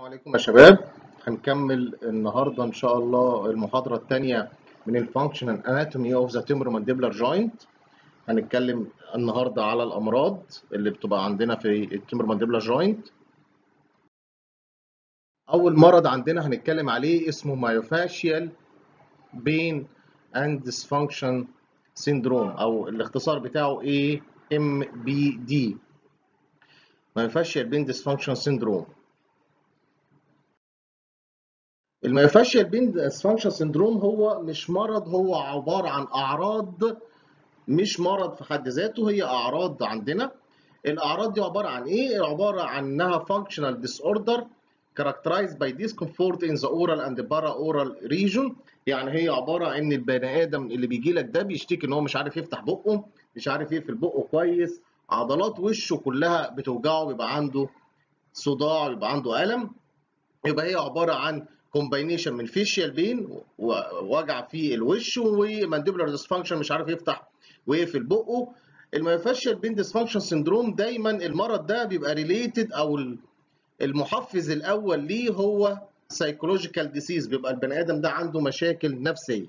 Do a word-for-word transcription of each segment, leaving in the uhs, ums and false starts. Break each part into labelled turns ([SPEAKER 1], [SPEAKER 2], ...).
[SPEAKER 1] السلام عليكم يا شباب. هنكمل النهارده ان شاء الله المحاضره الثانيه من الفانكشنال اناتومي اوف ذا تمبرومانديبولار جوينت. هنتكلم النهارده على الامراض اللي بتبقى عندنا في التمبرومانديبولار جوينت. اول مرض عندنا هنتكلم عليه اسمه مايوفاشيال بين اند ديسفانكشن سيندروم، او الاختصار بتاعه ايه ام بي دي، مايوفاشيال بين ديسفانكشن سيندروم. المايوفاشيال بين ديسفانكشن سيندروم هو مش مرض، هو عباره عن اعراض، مش مرض في حد ذاته، هي اعراض عندنا. الاعراض دي عباره عن ايه؟ عباره عن انها functional disorder characterized by discomfort in the oral and para-oral region. يعني هي عباره عن ان البني ادم اللي بيجي لك ده بيشتكي ان هو مش عارف يفتح بقه، مش عارف يقفل بقه كويس، عضلات وشه كلها بتوجعه، بيبقى عنده صداع، بيبقى عنده الم. يبقى هي عباره عن كومباينيشن من فيشيال بين، وجع في الوش، ومانديبولار ديسفانكشن، مش عارف يفتح ويقفل بقه. المايوفاشيال بين ديسفانكشن سيندروم دايما المرض ده بيبقى ريليتد، او المحفز الاول ليه هو سايكولوجيكال ديسيز، بيبقى البني ادم ده عنده مشاكل نفسيه.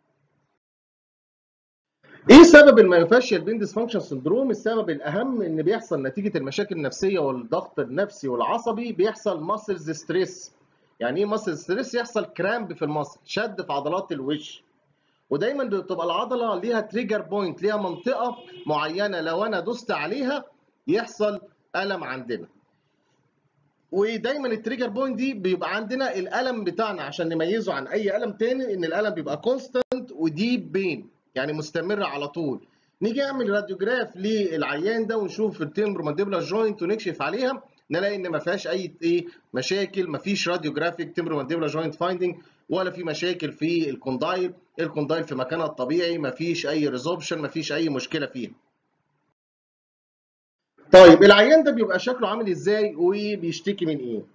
[SPEAKER 1] ايه سبب المايوفاشيال بين ديسفانكشن سيندروم؟ السبب الاهم ان بيحصل نتيجه المشاكل النفسيه والضغط النفسي والعصبي بيحصل ماسلز ستريس. يعني ايه ماسل ستريس؟ يحصل كرامب في المصل، شد في عضلات الوش. ودايما بتبقى العضله ليها تريجر بوينت، ليها منطقه معينه لو انا دوست عليها يحصل الم عندنا. ودايما التريجر بوينت دي بيبقى عندنا الالم بتاعنا، عشان نميزه عن اي الم تاني ان الالم بيبقى كونستانت وديب بين، يعني مستمر على طول. نيجي نعمل راديوجراف للعيان ده ونشوف التمبرومانديبولار جوينت ونكشف عليها، نلاقي ان ما فيهاش اي ايه مشاكل، ما فيش راديوجرافيك تمبرومانديبولار جوينت فايندنج، ولا في مشاكل في الكوندايل، الكوندايل في مكانها الطبيعي، ما فيش اي ريزوبشن، ما فيش اي مشكله فيها. طيب العيان ده بيبقى شكله عامل ازاي وبيشتكي من ايه؟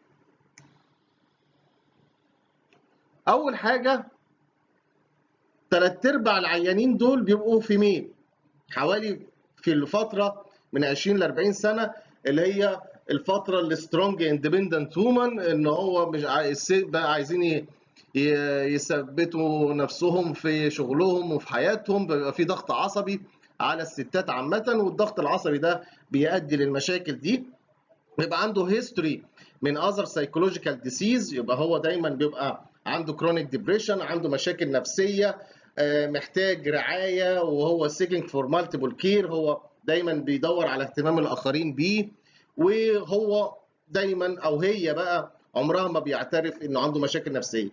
[SPEAKER 1] اول حاجه، ثلاث ارباع العيانين دول بيبقوا فيميل، حوالي في الفتره من عشرين ل أربعين سنه، اللي هي الفتره السترونج اندبندنت وومن، ان هو مش بقى عايزين يثبتوا نفسهم في شغلهم وفي حياتهم، بيبقى في ضغط عصبي على الستات عامه، والضغط العصبي ده بيؤدي للمشاكل دي. بيبقى عنده هيستوري من اذر سايكولوجيكال ديسيز، يبقى هو دايما بيبقى عنده كرونيك ديبريشن، عنده مشاكل نفسيه، محتاج رعايه، وهو سيكينج فور مالتيبل كير، هو دايما بيدور على اهتمام الاخرين بيه، وهو دايما او هي بقى عمرها ما بيعترف انه عنده مشاكل نفسيه.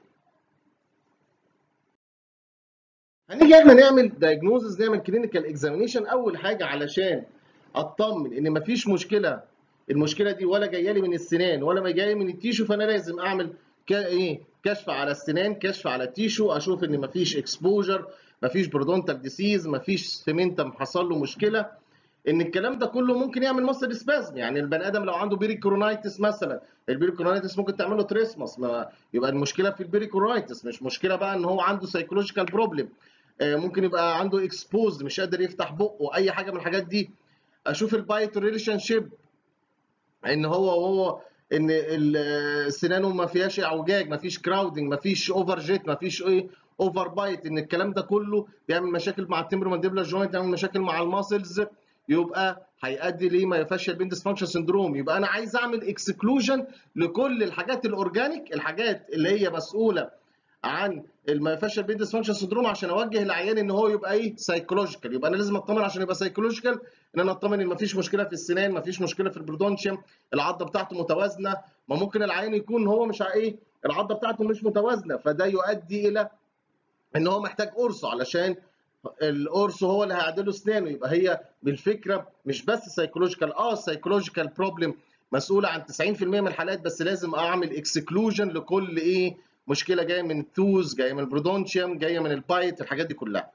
[SPEAKER 1] هنيجي احنا نعمل دايجنوزز، نعمل كلينيكال اكزامينيشن اول حاجه علشان اطمن ان مفيش مشكله، المشكله دي ولا جايه لي من السنان ولا ما جايه من التيشو، فانا لازم اعمل ايه كشف على السنان، كشف على التيشو، اشوف ان مفيش اكسبوجر، مفيش برودونتال ديسيز، مفيش سيمنتم حصل له مشكله. ان الكلام ده كله ممكن يعمل ماسل سبازم، يعني البني ادم لو عنده بيريكورونايتس مثلا، البيريكورونايتس ممكن تعمل له تريسماس، يبقى المشكله في البيريكورونايتس، مش مشكله بقى ان هو عنده سايكولوجيكال بروبلم. ممكن يبقى عنده اكسبوز، مش قادر يفتح بقه، اي حاجه من الحاجات دي. اشوف البايت ريليشن شيب، ان هو وهو ان سنانه ما فيهاش اعوجاج، ما فيش كراودنج، ما فيش اوفر جيت، ما فيش ايه اوفر بايت، ان الكلام ده كله بيعمل مشاكل مع التمبرومانديبولار جوينت، يعمل مشاكل مع الماسلز، يبقى هيؤدي لمايوفاشيال بين ديسفانكشن سندروم. يبقى انا عايز اعمل اكسكلوجن لكل الحاجات الاورجانيك، الحاجات اللي هي مسؤوله عن المايوفاشيال بين ديسفانكشن سندروم، عشان اوجه العيان ان هو يبقى ايه سايكولوجيكال. يبقى انا لازم اطمن عشان يبقى سايكولوجيكال، ان انا اطمن ان مفيش مشكله في السنان، مفيش مشكله في البرودونشيوم، العضه بتاعته متوازنه. ما ممكن العيان يكون هو مش ايه العضه بتاعته مش متوازنه، فده يؤدي الى ان هو محتاج قرصه، علشان القرص هو اللي هيعدله اسنانه. يبقى هي بالفكره مش بس سايكولوجيكال، اه السايكولوجيكال بروبلم مسؤوله عن تسعين في المية من الحالات، بس لازم اعمل اكسكلوجن لكل ايه مشكله جايه من التوز، جايه من البرودونشيوم، جايه من البايت، الحاجات دي كلها.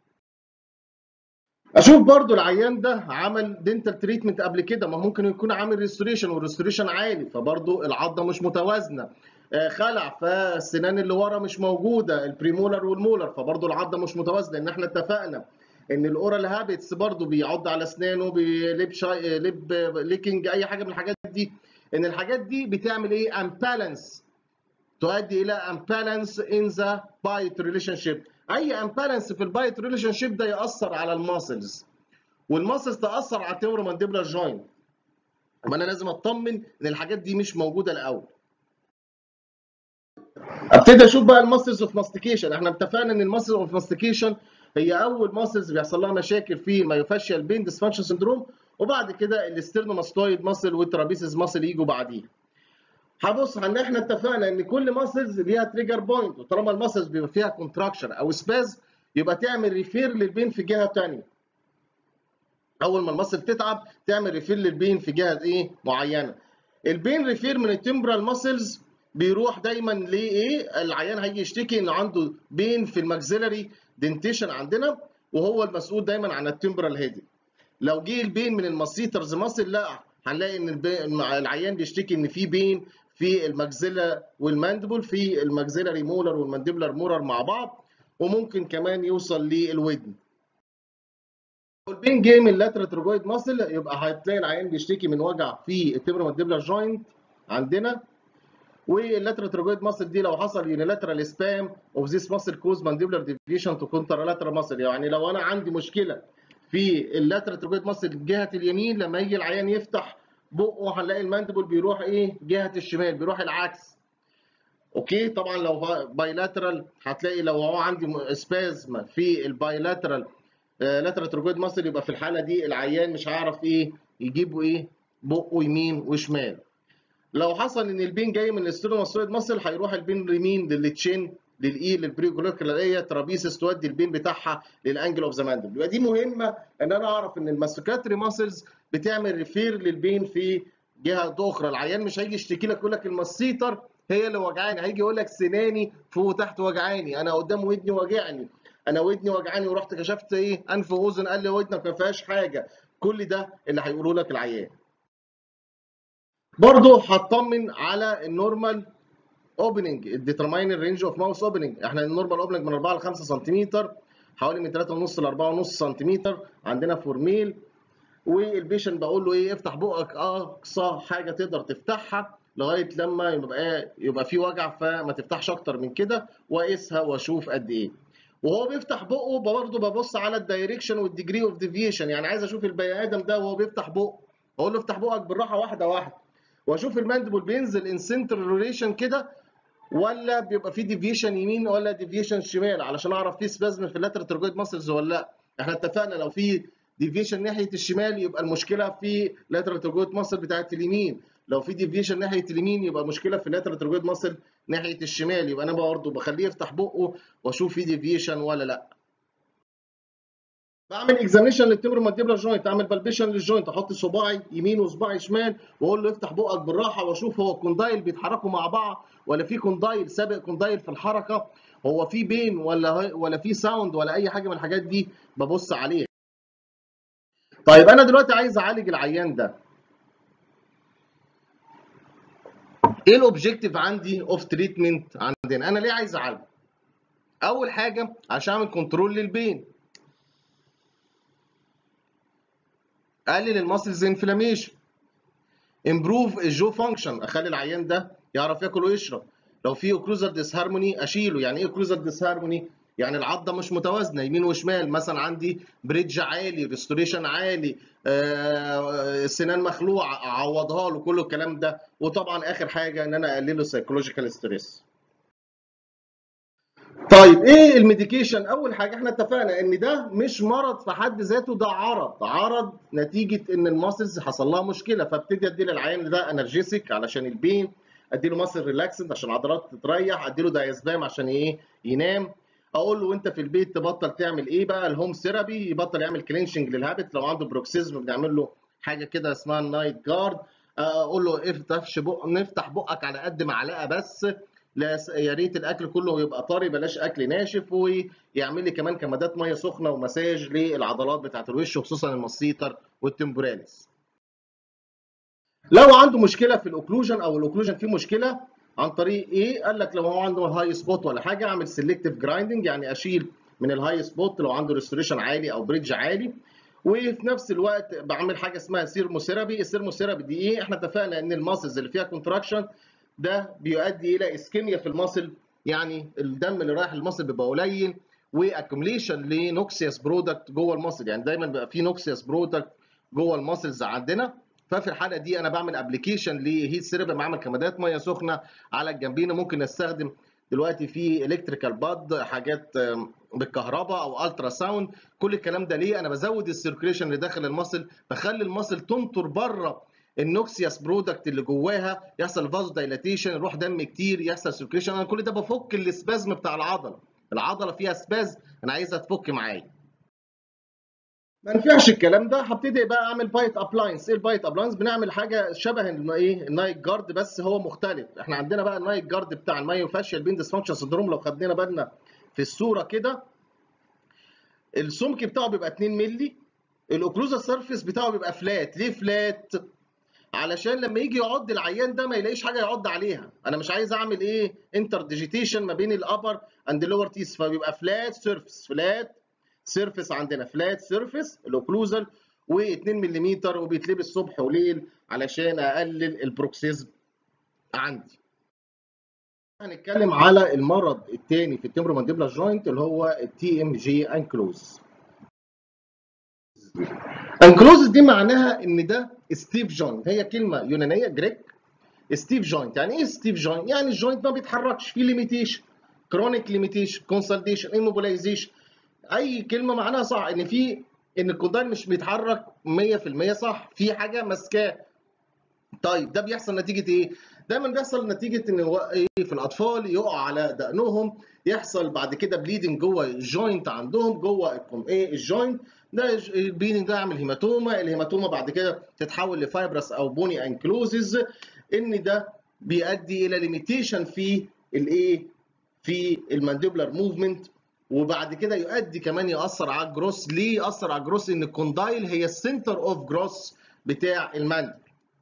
[SPEAKER 1] اشوف برضو العيان ده عمل دينتال تريتمنت قبل كده، ما ممكن يكون عامل ريستوريشن والريستوريشن عالي، فبرضو العضه مش متوازنه، خلع فالسنان اللي ورا مش موجوده، البريمولر والمولر، فبرضو العضه مش متوازنه. ان احنا اتفقنا ان الاورال هابتس برضو بيعض على اسنانه، بيلب شاي لب ليكنج، اي حاجه من الحاجات دي، ان الحاجات دي بتعمل ايه؟ امبالانس، تؤدي الى امبالانس ان ذا بايت ريليشن شيب. اي امبالانس في البايت ريليشن شيب ده ياثر على الماسلز، والماسلز تاثر على التمبرو مانديبولار جوينت. يبقى انا لازم اطمن ان الحاجات دي مش موجوده الاول. ابتدي اشوف بقى الماسلز اوف ماستيكيشن. احنا اتفقنا ان الماسلز اوف ماستيكيشن هي اول ماسلز بيحصل لها مشاكل في المايوفاشيال بين ديسفانكشن سندروم، وبعد كده الاسترنوماستويد ماسل والترابيسيس ماسل يجوا بعديها. هبص ان احنا اتفقنا ان كل ماسلز ليها تريجر بوينت، وطالما الماسلز بيبقى فيها كونتراكشن او سباز يبقى تعمل ريفير للبين في جهه ثانيه. اول ما الماسل تتعب تعمل ريفير للبين في جهه ايه معينه. البين ريفير من التمبرال ماسلز بيروح دايما لايه؟ العيان هيجي يشتكي انه عنده بين في الماكسيلاري دنتيشن عندنا، وهو المسؤول دايما عن التمبرال هيدي. لو جه البين من الماسيترز ماسل، لا هنلاقي ان العيان بيشتكي ان في بين في الماكسيلا والماندبل، في الماكسيلاري مولر والمانديبولار مولر مع بعض، وممكن كمان يوصل للودن. البين جاي من اللاترال تروجويد ماسل، يبقى هتلاقي العيان بيشتكي من وجع في التمبرو مانديبولار جوينت عندنا. واللاترال تروجويد ماسل دي لو حصل يونيلاترال سبام اوف ذيس ماسل كوز مانديبولار ديفيشن تو كونترالاترال ماسل، يعني لو انا عندي مشكله في اللاترال تروجويد ماسل جهه اليمين، لما يجي العيان يفتح بقه هنلاقي المانديبل بيروح ايه؟ جهه الشمال، بيروح العكس. اوكي، طبعا لو بايلاترال هتلاقي لو هو عندي سبازم في البايلاترال لاترال تروجويد ماسل، يبقى في الحاله دي العيان مش هيعرف ايه يجيبه ايه بقه يمين وشمال. لو حصل ان البين جاي من الاسترنوماسويد ماسل هيروح البين اليمين للتشين للاي للبريكولوكولاريه ترابيسس، تودي البين بتاعها للانجل اوف ذا ماندل. يبقى دي مهمه ان انا اعرف ان الماسوكاتري ماسلز بتعمل ريفير للبين في جهه اخرى. العيان مش هيجي يشتكي لك يقول لك الماسيتر هي اللي وجعاني، هيجي يقول لك سناني فوق وتحت وجعاني، انا قدام ودني وجعني، انا ودني وجعاني ورحت كشفت ايه انف واذن قال لي ودنك ما فيهاش حاجه. كل ده اللي هيقوله لك العيان. برضه هطمن على النورمال اوبننج، الديترماين الرينج اوف ماوس اوبننج. احنا النورمال اوبننج من أربعة ل خمسة سنتيمتر، حوالي من ثلاثة ونص ل أربعة ونص سنتيمتر عندنا فور ميل. والبيشنت بقول له ايه؟ افتح بقك اقصى حاجه تقدر تفتحها لغايه لما يبقى يبقى في وجع، فما تفتحش اكتر من كده، واقيسها واشوف قد ايه. وهو بيفتح بقه برضه ببص على الدايركشن والديجري اوف ديفيشن، يعني عايز اشوف البني ادم ده وهو بيفتح بقه، اقول له افتح بقك بالراحه واحده واحده، واشوف الماندبل بينزل ان سنتر ريليشن كده ولا بيبقى في ديفيشن يمين ولا ديفيشن شمال، علشان اعرف في سبازم في اللاترال تروجويد ماسلز ولا لا. احنا اتفقنا لو في ديفيشن ناحيه الشمال يبقى المشكله في اللاترال تروجويد ماسل بتاعت اليمين، لو في ديفيشن ناحيه اليمين يبقى المشكله في اللاترال تروجويد ماسل ناحيه الشمال. يبقى انا برضه بخليه يفتح بقه واشوف في ديفيشن ولا لا. بعمل اكزاميشن للتمبرو مانديبولار جوينت، اعمل بالبيشن للجوينت، احط صباعي يمين وصباعي شمال واقول له افتح بقك بالراحه، واشوف هو الكوندايل بيتحركوا مع بعض ولا في كوندايل سابق كوندايل في الحركه، هو في بين ولا ولا في ساوند ولا اي حاجه من الحاجات دي ببص عليها. طيب انا دلوقتي عايز اعالج العيان ده، ايه الاوبجيكتيف عندي اوف تريتمنت عندنا؟ انا ليه عايز اعالجه؟ اول حاجه عشان اعمل كنترول للبين، اقلل الماسلز انفلاميشن، امبروف الجو فانكشن، اخلي العيان ده يعرف ياكل ويشرب. لو في اوكلوزال ديسهارموني اشيله. يعني ايه اوكلوزال ديسهارموني؟ يعني العضه مش متوازنه يمين وشمال، مثلا عندي بريدج عالي، ريستوريشن عالي، آه، سنان مخلوعه اعوضها له، كل الكلام ده. وطبعا اخر حاجه ان انا اقلله سايكولوجيكال ستريس. طيب ايه الميديكيشن؟ اول حاجه احنا اتفقنا ان ده مش مرض في حد ذاته، ده عرض عرض نتيجه ان الماسلز حصل لها مشكله، فابتدي ادي للعيان ده انرجيسك علشان البين، ادي له ماسل ريلاكسنت عشان العضلات تتريح، ادي له دايزبام عشان ايه ينام. اقول له وانت في البيت تبطل تعمل ايه بقى؟ الهوم ثيرابي، يبطل يعمل كلينشنج للهابت. لو عنده بروكسيزم بنعمل له حاجه كده اسمها النايت جارد. اقول له افتح بق نفتح بقك على قد معلقه بس، لا يا ريت الاكل كله يبقى طري، بلاش اكل ناشف، ويعمل لي كمان كمادات ميه سخنه ومساج للعضلات بتاعت الوش وخصوصا المسيطر والتمبوراليس. لو عنده مشكله في الاوكلوجن او الاوكلوجن فيه مشكله عن طريق ايه؟ قال لك لو هو عنده هاي سبوت ولا حاجه اعمل سيلكتيف جرايندنج، يعني اشيل من الهاي سبوت لو عنده ريستوريشن عالي او بريدج عالي، وفي نفس الوقت بعمل حاجه اسمها سيرموثيرابي. السيرموثيرابي دي ايه؟ احنا اتفقنا ان الماسلز اللي فيها كونتراكشن ده بيؤدي الى اسكيميا في الماسل، يعني الدم اللي رايح للماسل بيبقى قليل، واكيوميليشن لنوكسيوس برودكت جوه الماسل، يعني دايما بيبقى في نوكسيوس برودكت جوه الماسلز عندنا. ففي الحاله دي انا بعمل ابلكيشن لهيت ثيرابي، بعمل كمادات ميه سخنه على الجنبين. ممكن استخدم دلوقتي في الكتريكال باد، حاجات بالكهرباء او الترا ساوند. كل الكلام ده ليه؟ انا بزود السيركيليشن اللي داخل الماسل، بخلي الماسل تنطر بره النوكسيوس برودكت اللي جواها، يحصل فازو دايلاتيشن، يروح دم كتير، يحصل سيركيليشن. انا كل ده بفك الاسبازم بتاع العضله. العضله فيها سباز، انا عايزها تفك معايا. ما ينفعش الكلام ده، هبتدي بقى اعمل بايت ابلاينس. ايه البايت ابلاينس؟ بنعمل حاجه شبه ايه النايت جارد، بس هو مختلف. احنا عندنا بقى النايت جارد بتاع المايوفاشيال بين ديسفانكشن سندروم، لو خدنا بالنا في الصوره كده، السمك بتاعه بيبقى اتنين مللي، الاوكلوزال سيرفيس بتاعه بيبقى فلات. ليه فلات؟ علشان لما يجي يعض العيان ده ما يلاقيش حاجه يعض عليها. انا مش عايز اعمل ايه انتر ديجيتيشن ما بين الابر اند اللور تيس، فبيبقى فلات سيرفيس. فلات سيرفيس عندنا، فلات سيرفيس الاوكلوزال، و2 ملم، وبيتلبس صبح وليل علشان اقلل البروكسيزم عندي. هنتكلم على المرض الثاني في التمبرومانديبولار جوينت اللي هو التي ام جي انكلوز. انكلوز دي معناها ان ده ستيف جوينت، هي كلمه يونانيه جريك. ستيف جوينت يعني ايه ستيف جوينت؟ يعني الجوينت ما بيتحركش، في ليميتيشن، كرونيك ليميتيشن، كونسلتيشن، ايموبيلايزيشن. اي كلمه معناها صح، ان في ان الكوندايل مش بيتحرك مية في المية صح، في حاجه ماسكاه. طيب ده بيحصل نتيجه ايه؟ دايما بيحصل نتيجه ان هو ايه، في الاطفال يقع على دقنهم، يحصل بعد كده بليدنج جوه الجوينت عندهم، جوه ايه الجوينت ده. البليدنج ده يعمل هيماتوما، الهيماتوما بعد كده تتحول لفايبرس او بوني انكلوزز. ان ده بيؤدي الى ليميتيشن في الايه، في المانديبولار موفمنت، وبعد كده يؤدي كمان ياثر على الجروس. ليه ياثر على الجروس؟ ان الكوندايل هي السنتر اوف جروس بتاع المانديبل.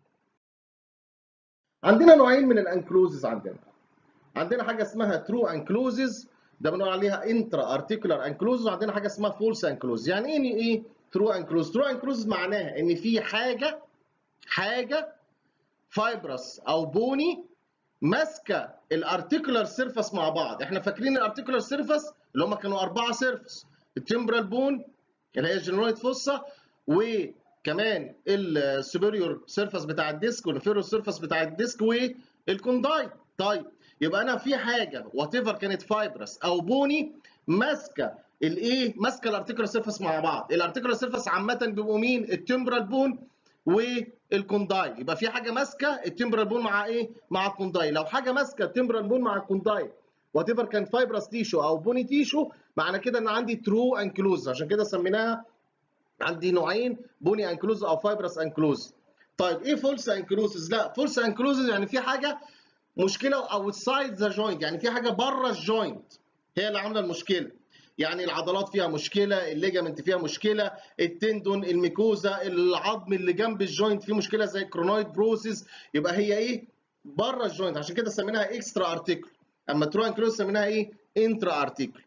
[SPEAKER 1] عندنا نوعين من الانكلوزز. عندنا عندنا حاجه اسمها ترو انكلوزز، ده بنقول عليها انترا ارتيكولار انكلوزز، وعندنا حاجه اسمها فولس انكلوز. يعني ايه ايه ترو انكلوز؟ ترو انكلوز معناها ان في حاجه حاجه فايبرس او بوني ماسكه الارتيكولار سيرفس مع بعض. احنا فاكرين الارتيكولار سيرفس اللي هم كانوا اربعه سيرفس، التمبرال بون اللي هي الجنرايد فوسا، وكمان السوبيريور سيرفس بتاع الديسك، والانفيريور سيرفس بتاع الديسك، والكوندايل. طيب يبقى انا في حاجه وات ايفر كانت فايبرس او بوني ماسكه الايه، ماسكه الارتيكولار سيرفس مع بعض. الارتيكولار سيرفس عامه بيبقوا مين؟ التمبرال بون والكوندايل. يبقى في حاجه ماسكه التمبرال بون مع ايه؟ مع الكوندايل. لو حاجه ماسكه التمبرال بون مع الكوندايل وات ايفر كان فايبرس تيشو او بوني تيشو، معنى كده ان عندي ترو انكلوز. عشان كده سميناها عندي نوعين، بوني انكلوز او فايبرس انكلوز. طيب ايه فولس انكلوزز؟ لا، فولس انكلوزز يعني في حاجه مشكله اوتسايد ذا جوينت، يعني في حاجه بره الجوينت هي اللي عامله المشكله. يعني العضلات فيها مشكله، الليجامنت فيها مشكله، التندون، الميكوزا، العظم اللي جنب الجوينت فيه مشكله زي الكرونويد بروسيس. يبقى هي ايه؟ بره الجوينت. عشان كده سميناها اكسترا ارتيكل. اما ترو انكلوز سميناها ايه؟ انترا ارتيكل.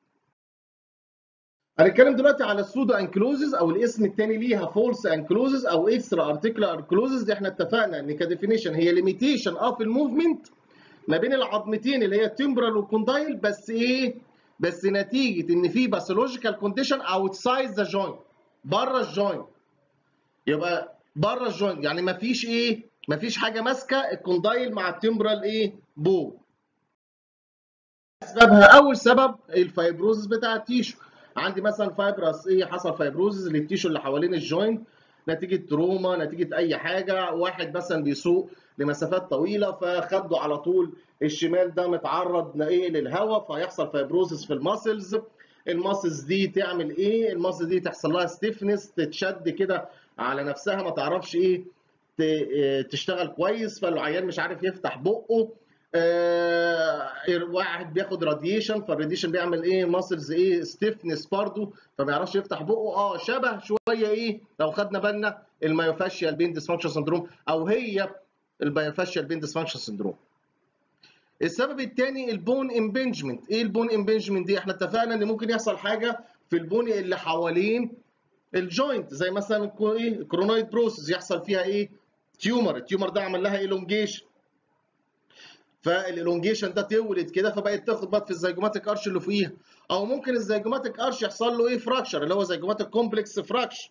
[SPEAKER 1] هنتكلم دلوقتي على السودو انكلوزز، او الاسم الثاني ليها فولس انكلوزز او اكسترا ارتيكولار انكلوزز. دي احنا اتفقنا ان كديفينيشن هي ليميتيشن اوف الموفمنت ما بين العظمتين اللي هي التمبرال والكوندايل، بس ايه؟ بس نتيجه ان في باثولوجيكال كونديشن اوتسايد ذا جوينت، بره الجوينت. يبقى بره الجوينت يعني ما فيش ايه؟ ما فيش حاجه ماسكه الكوندايل مع التمبرال ايه؟ بو. اسبابها، اول سبب الفايبروزس بتاع التيشو. عندي مثلا فايبرس ايه، حصل فايبروزس للتيشو اللي حوالين الجوينت نتيجه تروما، نتيجه اي حاجه. واحد مثلا بيسوق لمسافات طويله فخده على طول الشمال ده متعرض لايه، للهواء، فيحصل فايبروزس في الماسلز. الماسلز دي تعمل ايه؟ الماسلز دي تحصل لها ستيفنس، تتشد كده على نفسها، ما تعرفش ايه تشتغل كويس، فالعيان مش عارف يفتح بقه. آه واحد بياخد راديشن، فالراديشن بيعمل ايه؟ ماسلز ايه، ستيفنس برضه، فما يعرفش يفتح بقه. اه شبه شويه ايه لو خدنا بالنا المايوفاشيال بين ديسفانكشن سندروم، او هي المايوفاشيال بين ديسفانكشن سندروم. السبب الثاني البون امبنجمنت. ايه البون امبنجمنت دي؟ احنا اتفقنا ان ممكن يحصل حاجه في البون اللي حوالين الجوينت زي مثلا ايه الكرونويد بروسيس يحصل فيها ايه تيومر، التيومر ده عمل لها الونجيشن، فالالونجيشن ده تولد كده فبقت تاخد بقى في الزيجوماتيك ارش اللي فوقيها، او ممكن الزيجوماتيك ارش يحصل له ايه فراكشر اللي هو زيجوماتيك كومبلكس فراكشر.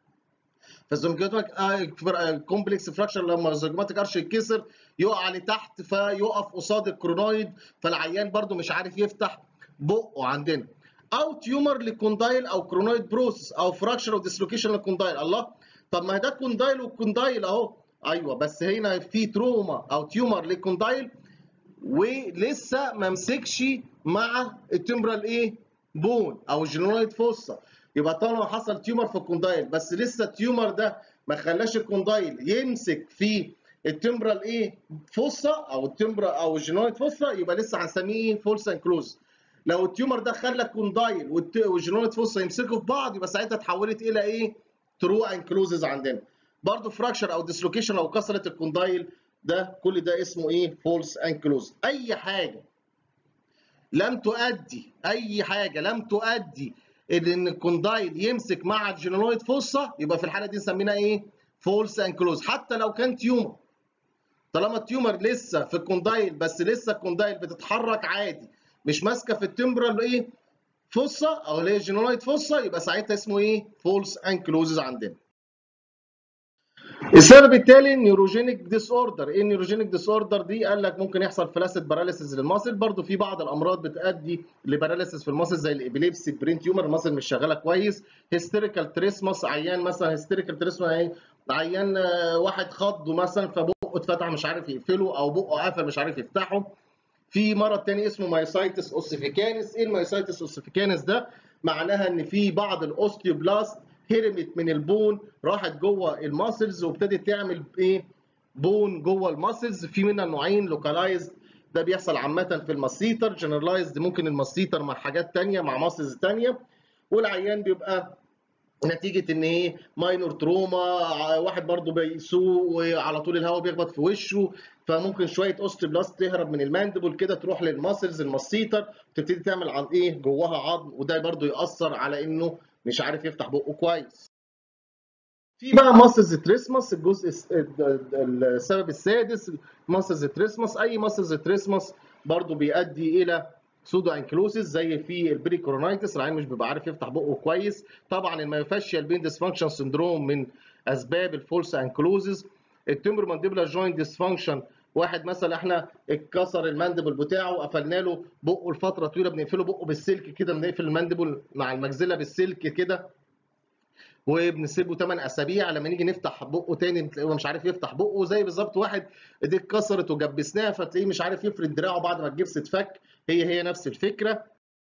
[SPEAKER 1] فالزيجوماتيك كومبلكس فراكشر لما الزيجوماتيك ارش يتكسر يقع لتحت فيقف قصاد الكرونويد، فالعيان برده مش عارف يفتح بقه عندنا. او تيومر للكوندايل او كرونويد بروسس او فراكشر او ديسلوكيشن للكوندايل. الله، طب ما ده كوندايل والكوندايل اهو. ايوه بس هنا في تروما او تيومر للكوندايل ولسه ما مسكش مع التمبرال ايه بون او الجينويد فوسا. يبقى طالما حصل تيومر في الكوندايل بس لسه التيومر ده ما خلاش الكوندايل يمسك في التمبرال ايه فوسا او التمبرال او الجينويد فوسا، يبقى لسه هنسميه فولس انكلوز. لو التيومر ده خلى الكوندايل والجينويد فوسا يمسكوا في بعض يبقى ساعتها اتحولت الى ايه ترو انكلوزز عندنا. برضه فراكشر او ديسلوكيشن لو كسرت الكوندايل، ده كل ده اسمه ايه فولس انكلوز. اي حاجه لم تؤدي اي حاجه لم تؤدي ان الكوندايل يمسك مع الجينويد فوسا يبقى في الحاله دي نسميها ايه فولس انكلوز، حتى لو كان تيومر. طالما التيومر لسه في الكوندايل بس لسه الكوندايل بتتحرك عادي مش ماسكه في التمبرال ايه فوسا او اللي هي الجينويد فوسا، يبقى ساعتها اسمه ايه فولس انكلوزز عندنا. السبب التالي نيوروجينيك ديس اوردر. ايه النيوروجينيك ديس اوردر دي؟ قال لك ممكن يحصل فلاسيد باراليسيس للماسل، برضو في بعض الامراض بتؤدي لباراليسيس في الماسل زي الابيليبسي، برين تيومر، الماسل مش شغاله كويس. هيستيريكال تريسماس، عيان مثلا هيستيريكال تريسماس ايه عيان واحد خضه مثلا فبقه اتفتح مش عارف يقفله او بقه قفل مش عارف يفتحه. في مرض تاني اسمه مايوسايتس اوسيفيكانس. ايه المايوسايتس اوسيفيكانس ده؟ معناها ان في بعض الاوستيوبلاست هرمت من البون راحت جوه الماسلز وابتدت تعمل ايه بون جوه الماسلز. في منها نوعين، لوكالايزد ده بيحصل عامه في الماسيتر، جنرالايزد ممكن الماسيتر مع حاجات ثانيه مع ماسلز ثانيه، والعيان بيبقى نتيجه ان ايه ماينور تروما، واحد برضو بيسوق وعلى طول الهواء بيخبط في وشه فممكن شويه اوستيبلاست تهرب من الماندبل كده تروح للماسلز الماسيتر تبتدي تعمل عن ايه جواها عظم، وده برضو ياثر على انه مش عارف يفتح بقه كويس. في بقى ماسلز تريسماس الجزء السبب السادس ماسلز تريسماس. اي ماسلز تريسماس برضو بيؤدي الى سودو انكلوسيس زي في البري كورونايتس، العين مش بيبقى عارف يفتح بقه كويس. طبعا المايوفاشيال بين ديسفانكشن سندروم من اسباب الفولس انكلوزز. التمبر مانديبولار جوينت ديسفانكشن، واحد مثلا احنا اتكسر الماندبل بتاعه قفلنا له بقه لفتره طويله بنقفله بقه بالسلك كده، بنقفل الماندبل مع المجزله بالسلك كده وبنسيبه ثمانية اسابيع، لما نيجي نفتح بقه تاني تلاقيه مش عارف يفتح بقه. زي بالظبط واحد ايديه اتكسرت وجبسناها فتلاقيه مش عارف يفرد دراعه بعد ما الجبس اتفك، هي هي نفس الفكره.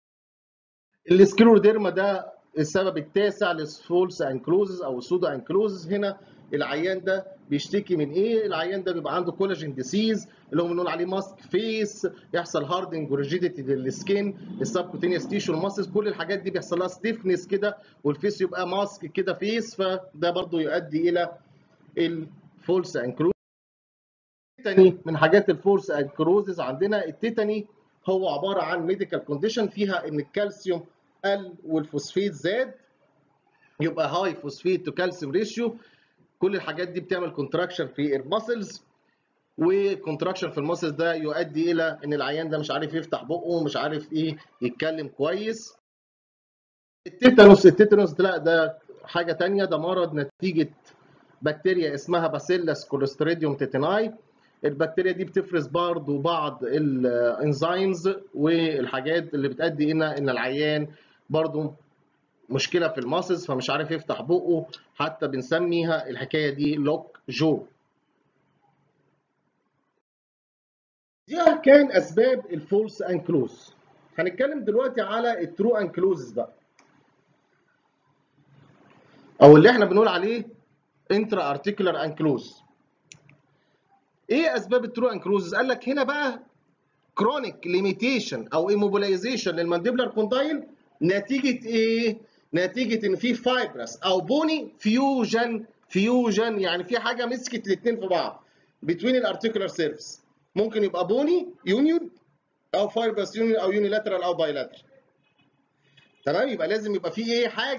[SPEAKER 1] السكليروديرما ده السبب التاسع للفولس انكلوزز او السودو انكلوزز. هنا العيان ده بيشتكي من ايه؟ العيان ده بيبقى عنده كولاجين ديسيز اللي هو بنقول عليه ماسك فيس، يحصل هاردنج وريجيديتي للسكين، السبكوتينيوس تيشو الماسلز، كل الحاجات دي بيحصل لها ستيفنس كده والفيس يبقى ماسك كده فيس، فده برضو يؤدي الى الفولس انكلوز. التيتاني من حاجات الفولس انكلوزز عندنا. التيتاني هو عباره عن ميديكال كونديشن فيها ان الكالسيوم قل والفوسفيت زاد، يبقى هاي فوسفيت تو كالسيوم ريشيو. كل الحاجات دي بتعمل كونتراكشن في الماسلز، وكونتراكشن في الماسلز ده يؤدي الى ان العيان ده مش عارف يفتح بقه ومش عارف ايه يتكلم كويس. التيتانوس، التيتانوس لا ده حاجه ثانيه، ده مرض نتيجه بكتيريا اسمها باسيلاس كوليستريديوم تيتاناي. البكتيريا دي بتفرز برضه بعض الانزيمز والحاجات اللي بتؤدي الى ان العيان برضه مشكله في الماسلز فمش عارف يفتح بقه، حتى بنسميها الحكايه دي لوك جو. دي كان اسباب الفولس انكلوز. هنتكلم دلوقتي على الترو انكلوزز بقى، او اللي احنا بنقول عليه انترا ارتيكولار انكلوز. ايه اسباب الترو انكلوزز؟ قال لك هنا بقى كرونيك ليميتيشن او ايموبيلايزيشن للمانديبولار كوندايل نتيجه ايه؟ نتيجه ان في فايبرس او بوني فيوجن. فيوجن يعني في حاجه مسكت الاثنين في بعض بتوين الارتيكولار سيرفيس، ممكن يبقى بوني يونيون او فايبرس يونيون او يونيلاترال او بايلاترال. تمام، يبقى لازم يبقى في ايه حاجه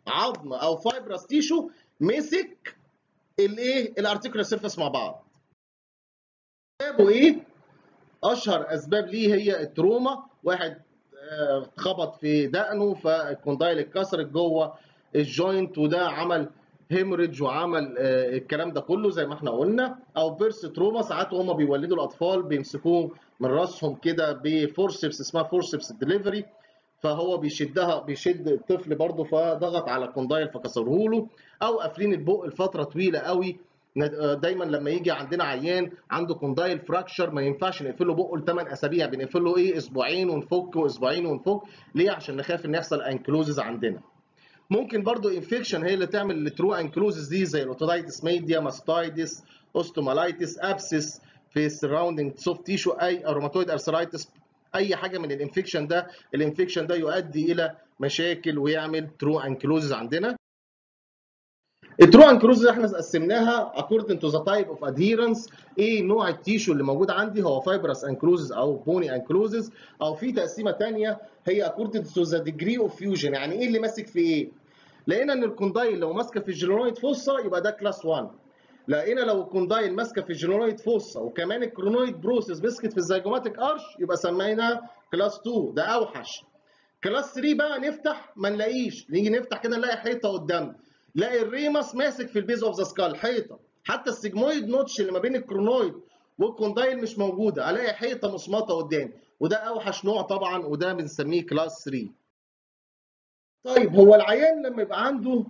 [SPEAKER 1] عظم او فايبرس تيشو مسك الايه الارتيكولار سيرفيس مع بعض. اسبابه ايه؟ اشهر اسباب ليه هي التروما، واحد اتخبط في دقنه فالكوندايل اتكسرت جوه الجوينت وده عمل هيموريدج وعمل آه الكلام ده كله زي ما احنا قلنا، او بيرس تروما. ساعات وهم بيولدوا الاطفال بيمسكوه من راسهم كده بفورسبس اسمها فورسبس ديليفري، فهو بيشدها بيشد الطفل برضه فضغط على الكوندايل فكسره له، او قافلين البق لفتره طويله قوي. دايما لما يجي عندنا عيان عنده كوندايل فراكشر ما ينفعش نقفل له بقه لثمان اسابيع، بنقفل له ايه اسبوعين ونفك واسبوعين ونفك. ليه؟ عشان نخاف ان يحصل انكلوزز عندنا. ممكن برضو انفكشن هي اللي تعمل الترو انكلوزز دي زي الاوتودايتس ميديا، ماستايدس، اوستومالايتس، ابسس في السراوندنج سوفت تيشو، اي اروماتويد ارثرايتس، اي حاجه من الانفكشن ده. الانفكشن ده يؤدي الى مشاكل ويعمل ترو انكلوزز عندنا. الترو انكلوزز احنا قسمناها according to the type of adherence. ايه نوع التيشو اللي موجود عندي؟ هو fibrous انكلوزز او بوني انكلوزز، او في تقسيمه ثانيه هي according to the degree of fusion. يعني ايه اللي ماسك في ايه؟ لقينا ان الكوندايل لو ماسكه في الجلونويد فوسا يبقى ده كلاس واحد. لقينا لو الكوندايل ماسكه في الجلونويد فوسا وكمان الكرونويد بروسيس مسكت في الزيجوماتيك ارش يبقى سميناها كلاس اتنين، ده اوحش. كلاس تلاتة بقى نفتح ما نلاقيش، نيجي نفتح كده نلاقي حيطه قدامنا، نلاقي الريمس ماسك في البيز اوف ذا سكال حيطه، حتى السيجمويد نوتش اللي ما بين الكرونويد والكوندايل مش موجوده، الاقي حيطه مصمطه قدامي، وده اوحش نوع طبعا وده بنسميه كلاس تلاتة. طيب هو العيان لما يبقى عنده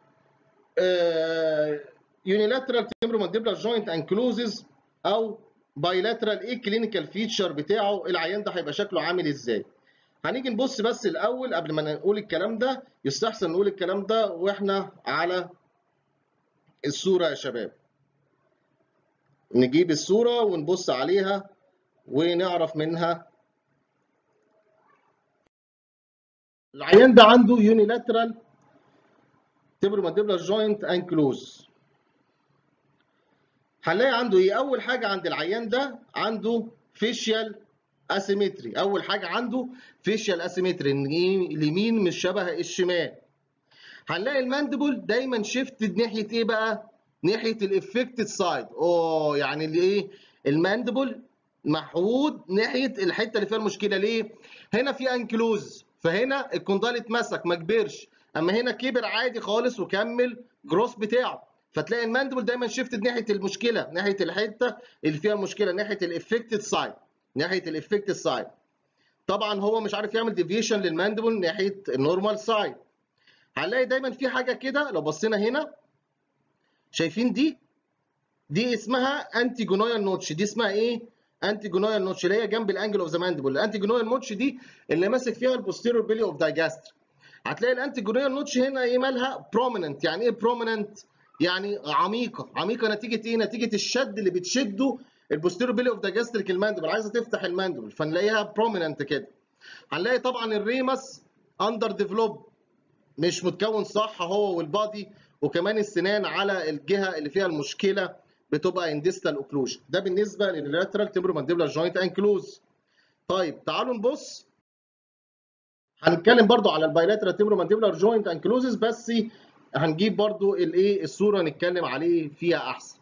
[SPEAKER 1] يونيلاترال تمبرومانديبلار جوينت انكلوزز او بايلاترال، ايه الكلينيكال فيتشر بتاعه؟ العيان ده هيبقى شكله عامل ازاي؟ هنيجي نبص بس الاول قبل ما نقول الكلام ده، يستحسن نقول الكلام ده واحنا على الصوره يا شباب. نجيب الصوره ونبص عليها ونعرف منها. العيان ده عنده يونيلاترال تمبرومانديبلار جوينت انكلوز. هنلاقي عنده ايه؟ اول حاجه عند العيان ده عنده فيشيال اسيمتري. اول حاجه عنده فيشيال اسيمتري، ان اليمين مش شبه الشمال. هنلاقي الماندبل دايما شيفتد ناحيه ايه بقى؟ ناحيه الافكتد سايد. اوه يعني الايه؟ الماندبل محود ناحيه الحته اللي فيها المشكله. ليه؟ هنا في انكلوز فهنا الكوندايل اتمسك ما كبرش، اما هنا كبر عادي خالص وكمل جروس بتاعه، فتلاقي الماندبل دايما شيفتد ناحيه المشكله، ناحيه الحته اللي فيها المشكله، ناحيه الافكتد سايد، ناحيه الافكتد سايد. طبعا هو مش عارف يعمل ديفيشن للماندبل ناحيه النورمال سايد. هنلاقي دايما في حاجه كده لو بصينا هنا، شايفين دي؟ دي اسمها انتي جونويال نوتش. دي اسمها ايه؟ انتي جونويال نوتش، اللي هي جنب الانجل اوف ذا ماندبل. الانتي جونويال نوتش دي اللي ماسك فيها البوستيريور بيلي اوف دايجاستر. هتلاقي الانتي جونويال نوتش هنا ايه مالها؟ بروميننت. يعني ايه بروميننت؟ يعني عميقه. عميقه نتيجه ايه؟ نتيجه الشد اللي بتشده البوستيريور بيلي اوف دايجاستريك الماندبل، عايزه تفتح الماندبل فنلاقيها بروميننت كده. هنلاقي طبعا الريمس اندر ديفلوب، مش متكون صح هو والبادي، وكمان السنان على الجهه اللي فيها المشكله بتبقى اندستال اوكلوجن. ده بالنسبه لللاترال تمبرومانديبلار جوينت انكلوز. طيب تعالوا نبص، هنتكلم برضو على البايلاترال تمبرومانديبلار جوينت انكلوزز، بس هنجيب برضو الايه الصوره نتكلم عليه فيها احسن.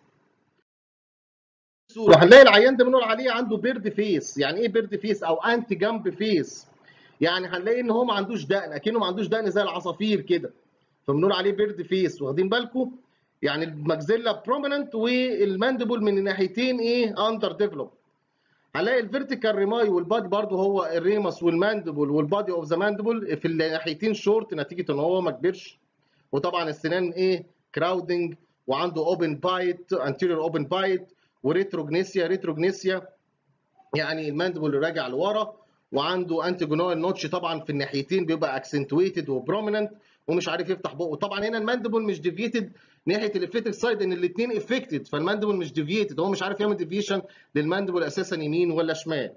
[SPEAKER 1] الصوره هنلاقي العيان ده بنقول عليه عنده بيرد فيس. يعني ايه بيرد فيس او انتي جامب فيس؟ يعني هنلاقي ان هو ما عندوش دقن، اكنه ما عندوش دقن زي العصافير كده، فبنقول عليه بيرد فيس. واخدين بالكم؟ يعني الماكسيلا بروميننت والماندبل من الناحيتين ايه؟ اندر ديفلوب. هنلاقي الفيرتيكال ريماي والبادي برضو هو الريمس والماندبل والبادي اوف ذا ماندبل في الناحيتين شورت نتيجه ان هو ما كبرش. وطبعا السنان ايه؟ كراودنج، وعنده اوبن بايت، انتيريور اوبن بايت، وريتروجنيسيا. ريتروجنيسيا يعني الماندبل راجع لورا، وعنده انتيجونال نوتش طبعا في الناحيتين بيبقى اكسنتويتد وبروميننت، ومش عارف يفتح بقه. طبعا هنا الماندبل مش ديفيتد ناحيه الافكتد سايد، ان الاثنين افكتد، فالماندبل مش ديفيتد، هو مش عارف يعمل ديفيشن للماندبل اساسا يمين ولا شمال.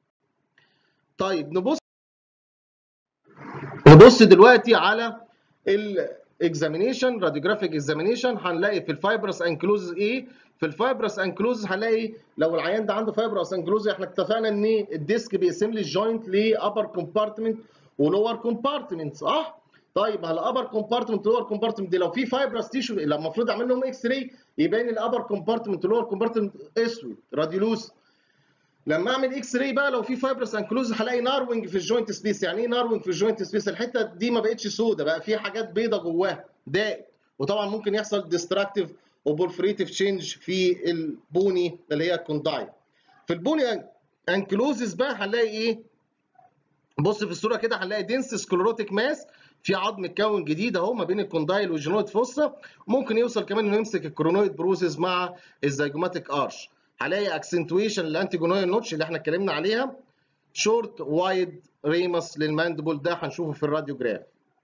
[SPEAKER 1] طيب نبص نبص دلوقتي على الاكزامينيشن، راديوجرافيك اكزامينيشن. هنلاقي في الفايبرس انكلوز ايه؟ في الفايبرس انكلوز هنلاقي لو العيان ده عنده فايبرس انكلوز، احنا اتفقنا ان الديسك بيقسم لي الجوينت لابر كومبارتمنت ولور كومبارتمنت، صح؟ طيب على الابر كومبارتمنت لور كومبارتمنت دي لو في فايبرس تيشو لما المفروض اعمل لهم اكس راي يبان الابر كومبارتمنت لور كومبارتمنت اسود راديولوس. لما اعمل اكس راي بقى لو في فايبرس انكلوز هلاقي ناروينج في الجوينت سبيس. يعني ايه ناروينج في الجوينت سبيس؟ الحته دي ما بقتش سودة، بقى في حاجات بيضه جواها داء. وطبعا ممكن يحصل ديستراكتيف وبولفريتيف تشينج في البوني اللي هي الكوندايل. في البوني انكلوزز بقى هنلاقي ايه؟ بص في الصوره كده هنلاقي دنس سكلروتيك ماس، في عظم اتكون جديد اهو ما بين الكوندايل والجينويد فوسا. ممكن يوصل كمان انه يمسك الكرونويد بروسيس مع الزيجوماتيك ارش. هلاقي اكسنتويشن للانتيجونويال نوتش اللي احنا اتكلمنا عليها. شورت وايد ريمس للماندبل، ده هنشوفه في الراديوجراف.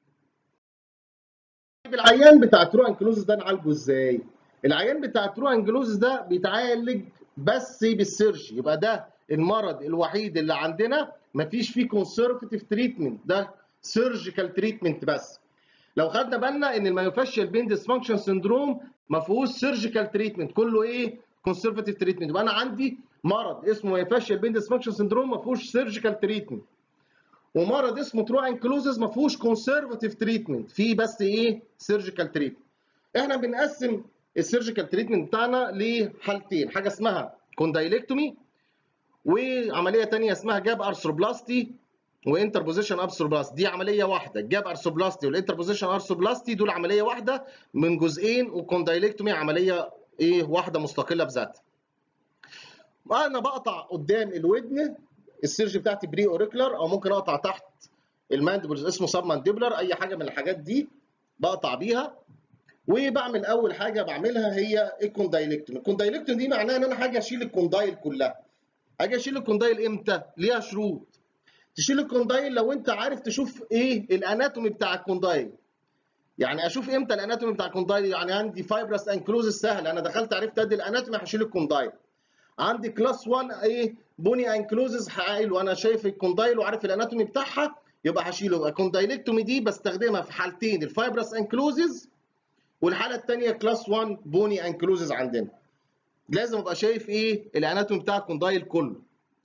[SPEAKER 1] العيان بتاع ترو انكلوزس ده نعالجه ازاي؟ العيان بتاع ترو انكلوزس ده بيتعالج بس بالسيرجي. يبقى ده المرض الوحيد اللي عندنا مفيش فيه كونسرفتيف تريتمنت، ده سيرجيكال تريتمنت بس. لو خدنا بالنا ان المايوفاشيال بين ديسفانكشن سندروم ما فيهوش سيرجيكال تريتمنت، كله ايه؟ كونسرفتيف تريتمنت. يبقى انا عندي مرض اسمه مايوفاشيال بين ديسفانكشن سندروم ما فيهوش سيرجيكال تريتمنت، ومرض اسمه ترو انكلوزز ما فيهوش كونسرفتيف تريتمنت، فيه بس ايه؟ سيرجيكال تريتمنت. احنا بنقسم السيرجيكال تريتمنت بتاعنا لحالتين، حاجه اسمها كوندايلكتومي وعمليه ثانيه اسمها جاب ارثروبلاستي وانتربوزيشن ارثروبلاستي. دي عمليه واحده، الجاب ارثروبلاستي والانتربوزيشن ارثروبلاستي دول عمليه واحده من جزئين، والكوندايلكتومي عمليه ايه؟ واحده مستقله بذاتها. انا بقطع قدام الودن، السيرج بتاعتي بري اوريكولار، او ممكن اقطع تحت الماندبلز اسمه سب مانديبولار، اي حاجه من الحاجات دي بقطع بيها. وبعمل اول حاجه بعملها هي الكوندايلكتومي. الكوندايلكتومي دي معناها ان انا حاجه اشيل الكوندايل كلها. اجي اشيل الكوندايل امتى؟ ليها شروط. تشيل الكوندايل لو انت عارف تشوف ايه الاناتومي بتاع الكوندايل. يعني اشوف امتى الاناتومي بتاع الكوندايل؟ يعني عندي فايبرس انكلوزس سهل، انا دخلت عرفت ادي الاناتومي هشيل الكوندايل. عندي كلاس واحد ايه؟ بوني انكلوزز حقيقي وانا شايف الكوندايل وعارف الاناتومي بتاعها يبقى هشيله. يبقى الكوندايلكتومي دي بستخدمها في حالتين، الفايبرس انكلوزز والحاله الثانيه كلاس واحد بوني انكلوزز. عندنا لازم ابقى شايف ايه؟ الاناتومي بتاع الكوندايل كله.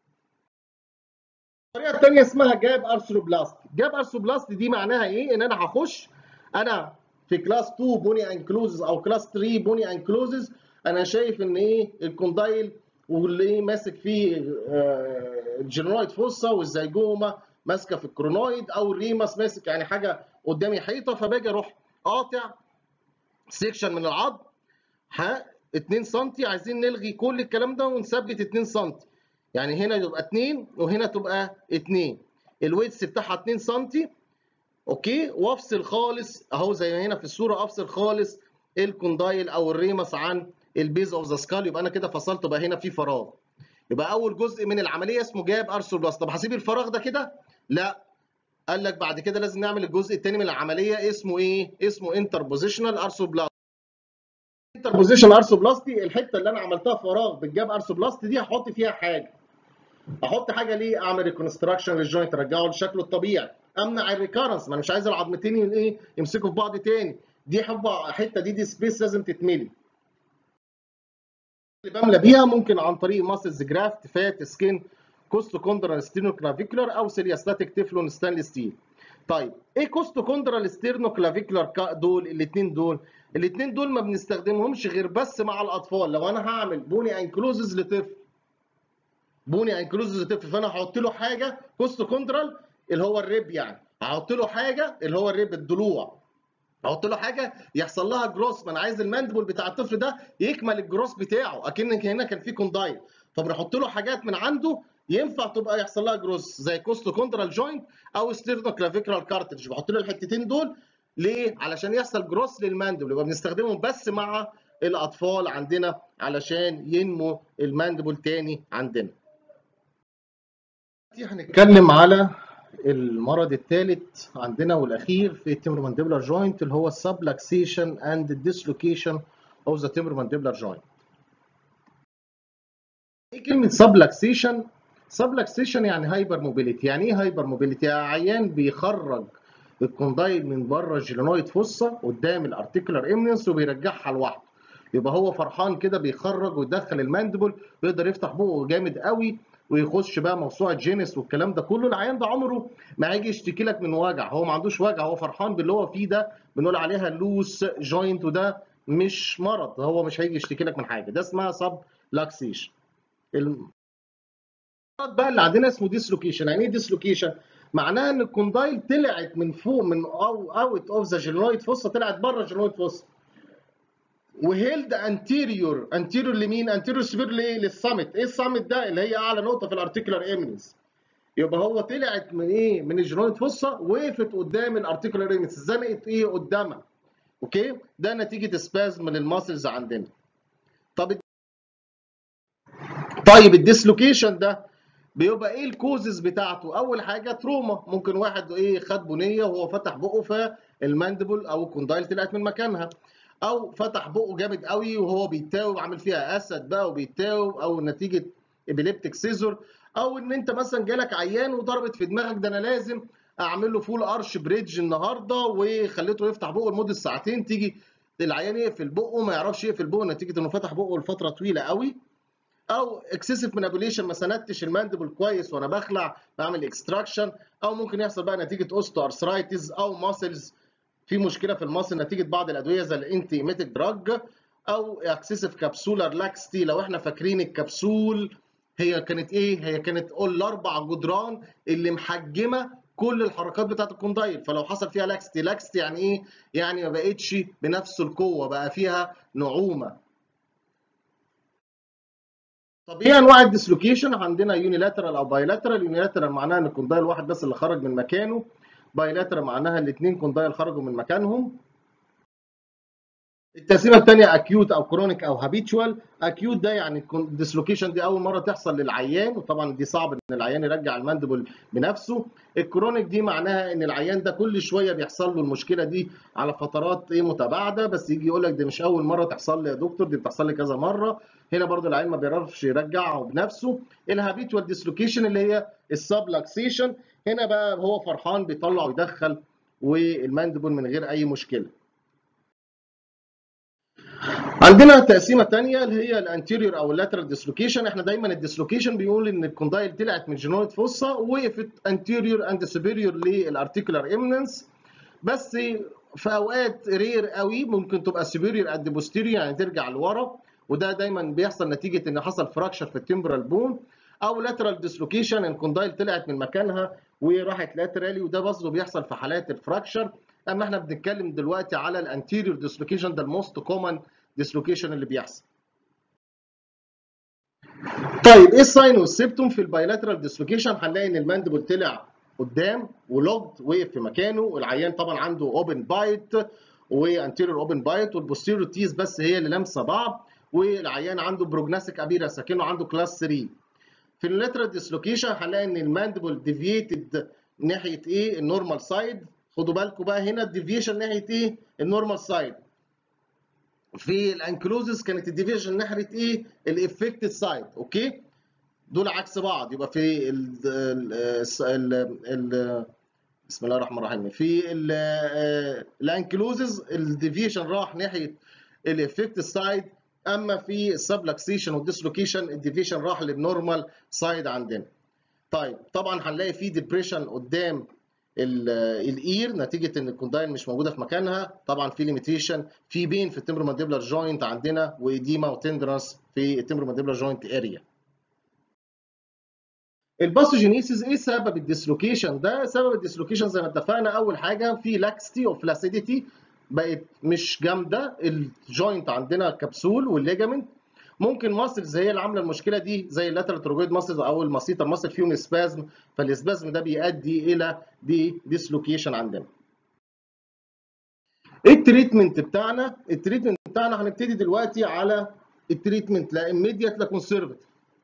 [SPEAKER 1] الطريقه الثانيه اسمها جاب ارثروبلاست. جاب ارثروبلاست دي معناها ايه؟ ان انا هخش انا في كلاس اتنين بوني انكلوزز او كلاس تلاتة بوني انكلوزز، انا شايف ان ايه؟ الكوندايل واللي ماسك فيه الجينويد فوسا والزيجوما ماسكه في الكرونويد، او الريمس ماسك يعني حاجه قدامي حيطه، فباجي اروح قاطع سيكشن من العظم ها اتنين سم. عايزين نلغي كل الكلام ده ونثبت اتنين سم. يعني هنا يبقى اتنين وهنا تبقى اتنين، الويتس بتاعها اتنين سم. اوكي، وافصل خالص اهو زي ما هنا في الصوره، افصل خالص الكوندايل او الريمس عن البيز اوف ذا سكال. يبقى انا كده فصلت، بقى هنا في فراغ. يبقى اول جزء من العمليه اسمه جاب ارثروبلاست. طب هسيب الفراغ ده كده؟ لا، قال لك بعد كده لازم نعمل الجزء الثاني من العمليه اسمه ايه؟ اسمه انتربوزيشنال ارثروبلاست. انتربوزيشن ارثروبلاستي الحته اللي انا عملتها فراغ بالجاب ارثروبلاستي دي هحط فيها حاجه. احط حاجه ليه؟ اعمل ريكونستراكشن للجوينت، ارجعه لشكله الطبيعي، امنع الريكارنس، ما انا مش عايز العظمتين ايه؟ يمسكوا في بعض تاني. دي حته دي دي سبيس لازم تتملي. اللي بملى بيها ممكن عن طريق ماسلز جرافت، فات، سكين، كوستوكوندرال ستيرنوكلافيكولار، او سيرياستاتيك تيفلون ستانلس ستيل. طيب ايه كوستوكوندرال ستيرنوكلافيكولار دول؟ الاثنين دول الاثنين دول ما بنستخدمهمش غير بس مع الاطفال. لو انا هعمل بوني انكلوزز لطفل، بوني انكلوزز لطفل، فانا هحط له حاجه كوستوكوندرال اللي هو الريب، يعني هحط له حاجه اللي هو الريب الضلوع، احط له حاجه يحصل لها جروس. ما انا عايز الماندبل بتاع الطفل ده يكمل الجروس بتاعه، اكن هنا كان في كوندايل، فبنحط له حاجات من عنده ينفع تبقى يحصل لها جروس زي كوستوكوندرال جوينت او ستيرنوكلافيكولار كارتريج. بحط له الحتتين دول ليه؟ علشان يحصل جروس للماندبل. يبقى بنستخدمهم بس مع الاطفال عندنا علشان ينمو الماندبل تاني عندنا. هنتكلم على المرض الثالث عندنا والاخير في التمبرومانديبولار جوينت اللي هو السبلكسيشن اند ديسلوكيشن اوف ذا تمبرومانديبولار جوينت. ايه كلمه سبلكسيشن؟ سبلكسيشن يعني هايبر موبيليتي. يعني ايه هايبر موبيليتي؟ يعني عيان بيخرج الكوندايل من بره الجيلينويد فوسا قدام الارتيكولار امنس وبيرجعها لوحده. يبقى هو فرحان كده بيخرج ويدخل الماندبل، بيقدر يفتح بقه جامد قوي ويخش بقى موسوعه جينيس والكلام ده كله، العيان ده عمره ما هيجي يشتكي لك من وجع، هو ما عندوش وجع، هو فرحان باللي هو فيه ده، بنقول عليها لوس جوينت، وده مش مرض، هو مش هيجي يشتكي لك من حاجه، ده اسمها سب لاكسيشن. المرض بقى اللي عندنا اسمه ديسلوكيشن. يعني ايه ديسلوكيشن؟ معناها ان الكوندايل طلعت من فوق، من او اوت اوف ذا جينويد فوسا، طلعت بره الجينويد فوسا، وهيلد انتيريور. انتيريور لمين؟ انتيريور سبير لايه؟ للسامت. ايه السامت ده؟ اللي هي اعلى نقطه في الارتيكولار ايمنس. يبقى هو طلعت من ايه؟ من الجينويد فوسا، وقفت قدام الارتيكولار ايمنس، زنقت ايه قدامها. اوكي؟ ده نتيجه سبازم من الماسلز عندنا. طب طيب الديسلوكيشن ده بيبقى ايه الكوزز بتاعته؟ اول حاجه تروما، ممكن واحد ايه خد بنيه وهو فتح بقه فالماندبل او الكوندايل طلعت من مكانها، او فتح بقه جامد قوي وهو بيتاوب عامل فيها اسد بقى وبيتاوب، او نتيجه ابيليبتيك سيزور، او ان انت مثلا جالك عيان وضربت في دماغك ده انا لازم اعمل له فول ارش بريدج النهارده، وخليته يفتح بقه لمده ساعتين، تيجي العيان يقفل بقه ما يعرفش يقفل بقه نتيجه انه فتح بقه لفتره طويله قوي، او اكسسيف مانيبيوليشن، ما سندتش الماندبل كويس وانا بخلع بعمل اكستراكشن، او ممكن يحصل بقى نتيجه اوستو ارثرايتس، او ماسلز في مشكله في الماسل نتيجه بعض الادويه زي الانتي ايميتيك دراج، او اكسسيف كابسولار لاكستي. لو احنا فاكرين الكبسول هي كانت ايه؟ هي كانت الاربع جدران اللي محجمه كل الحركات بتاعت الكوندايل، فلو حصل فيها لاكستي، لاكستي يعني ايه؟ يعني ما بقتش بنفس القوه، بقى فيها نعومه. طب ايه انواع الديسلوكيشن؟ عندنا يونيلاترال او بايلاترال. يونيلاترال معناها ان الكوندايل واحد بس اللي خرج من مكانه، بايلاترال معناها الاثنين كوندايل خرجوا من مكانهم. التقسيمه الثانيه اكيوت او كرونيك او هابيتشوال. اكيوت ده يعني الديسلوكيشن دي اول مره تحصل للعيان، وطبعا دي صعب ان العيان يرجع الماندبل بنفسه. الكرونيك دي معناها ان العيان ده كل شويه بيحصل له المشكله دي على فترات ايه متباعده، بس يجي يقول لك دي مش اول مره تحصل لي يا دكتور، دي بتحصل لي كذا مره. هنا برضو العيان ما بيعرفش يرجعه بنفسه. الهابيتوال ديسلوكيشن اللي هي السبلاكسيشن، هنا بقى هو فرحان بيطلع ويدخل والماندبل من غير اي مشكله. عندنا تقسيمه ثانيه اللي هي الانتيريور او اللاترال ديسلوكيشن. احنا دايما الديسلوكيشن بيقول ان الكوندايل طلعت من جينويد فوسا ووقفت انتيريور اند سوبيريور للارتيكولار ايمننس، بس في اوقات رير قوي ممكن تبقى سوبيريور قد بوستيريور، يعني ترجع لورا، وده دايما بيحصل نتيجه ان حصل فراكشر في التمبرال بون. او لاترال ديسلوكيشن، الكوندايل طلعت من مكانها وراحت لاترالي، وده برضه بيحصل في حالات الفراكشر. اما احنا بنتكلم دلوقتي على الانتيريور ديسلوكيشن، ده الموست كومن ديسلوكيشن اللي بيحصل. طيب ايه الساين والسيبتوم في البايلاترال ديسلوكيشن؟ هنلاقي ان الماندبل طلع قدام ولوجد، وقف في مكانه، والعيان طبعا عنده اوبن بايت وانتيريور اوبن بايت، والبوستيريور تيز بس هي اللي لامسه بعض، والعيان عنده بروجناستيك ابيرس كأنه عنده كلاس ثلاثة. في اللاترال ديسلوكيشن هنلاقي ان الماندبل ديفييتد ناحيه ايه؟ النورمال سايد. خدوا بالكم بقى هنا الديفيشن ناحيه ايه؟ النورمال سايد. في الانكلوزس كانت الديفيجن ناحيه ايه؟ الافكتد سايد. اوكي؟ دول عكس بعض. يبقى في ال ال ال بسم الله الرحمن الرحيم، في الانكلوزز الديفيشن راح ناحيه الافكتد سايد، اما في السبلكسيشن والديسلوكيشن الديفيشن راح للنورمال سايد عندنا. طيب طبعا هنلاقي في ديبريشن قدام الاير نتيجه ان الكوندايل مش موجوده في مكانها، طبعا في ليميتيشن، في بين في التمبرو مانديبلر جوينت عندنا، وايديما وتندرنس في التمبرو مانديبلر جوينت اريا. الباثوجينيسيس ايه سبب الديسلوكيشن ده؟ سبب الديسلوكيشن زي ما اتفقنا اول حاجه في لاكستي او فلاسيديتي، بقت مش جامده الجوينت عندنا كبسول والليجامنت. ممكن ماسلز هي اللي عامله المشكله دي زي اللاترال تروجويد ماسلز او الماسيتر ماسل فيهم سبازم، فالسبازم ده بيؤدي الى دي ديسلوكيشن عندنا. ايه التريتمنت بتاعنا؟ التريتمنت بتاعنا هنبتدي دلوقتي على التريتمنت، لا immediate لا كونسرفتيف